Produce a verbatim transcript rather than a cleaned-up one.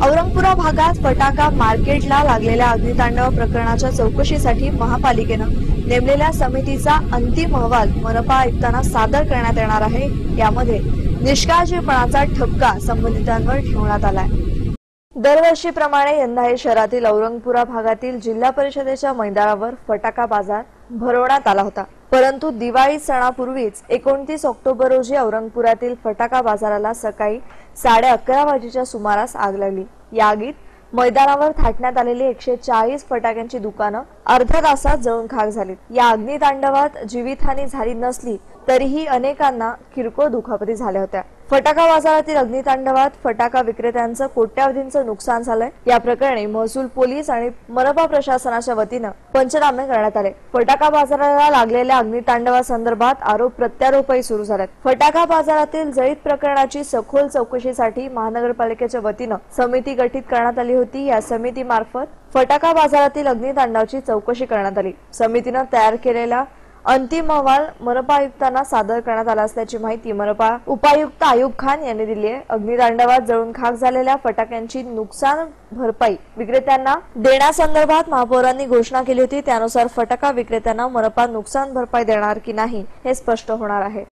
औरंगपुरा भागात फटाका मार्केटला लागलेल्या अग्नितांडव प्रकरणाच्या चौकशीसाठी महापालिकेनं नेमलेल्या समितीचा अंतिम अहवाल मनपा आयुक्तांना सादर करण्यात येणार आहे। यामध्ये निष्काळजीपणाचा ठपका संबंधितांवर ठेवण्यात आलाय। दरवर्षीप्रमाणे यंदाही शहरातील औरंगपुरा भागातील जिल्हा परिषदेच्या मैदानावर फटाका बाजार भरवण्यात आला होता, परंतु दिवाळी सणापूर्वीच एकोणतीस ऑक्टोबर रोजी औरंगपुरातील फटाका बाजाराला सकाळी साडे अकरा वाजेच्या सुमारास आग लागली। या आगीत मैदानावर थाटण्यात आलेली एकशे चाळीस फटाक्यांची दुकानं अर्ध्या तासात जळून खाक झाली। या अग्नितांडवात जीवितहानी झाली नसली तरीही अनेकांना किरकोळ दुखापती झाल्या होत्या। फटाका बाजारातील अग्नितांडवात फटाका विक्रेत्यांचं कोट्यावधींचं नुकसान झालंय। या प्रकरणी महसूल पोलीस आणि मनपा प्रशासनाच्या वतीनं पंचनामे करण्यात आले। फटाका बाजाराला लागलेल्या अग्नितांडवासंदर्भात आरोप प्रत्यारोपही सुरू झालेत। फटाका बाजारातील जळीत प्रकरणाची सखोल चौकशीसाठी महानगरपालिकेच्या वतीनं समिती गठीत करण्यात आली होती। या समितीमार्फत फटाका बाजारातील अग्नितांडवाची चौकशी करण्यात आली। समितीनं तयार केलेला अंतिम अहवाल मनपा आयुक्तांना सादर करण्यात आला असल्याची माहिती मनपा उपायुक्त आयुब खान यांनी दिली आहे। अग्नितांडवात जळून खाक झालेल्या फटाक्यांची नुकसान भरपाई विक्रेत्यांना देण्यासंदर्भात महापौरांनी घोषणा केली होती। त्यानुसार फटाका विक्रेत्यांना मनपा नुकसान भरपाई देणार की नाही हे स्पष्ट होणार आहे।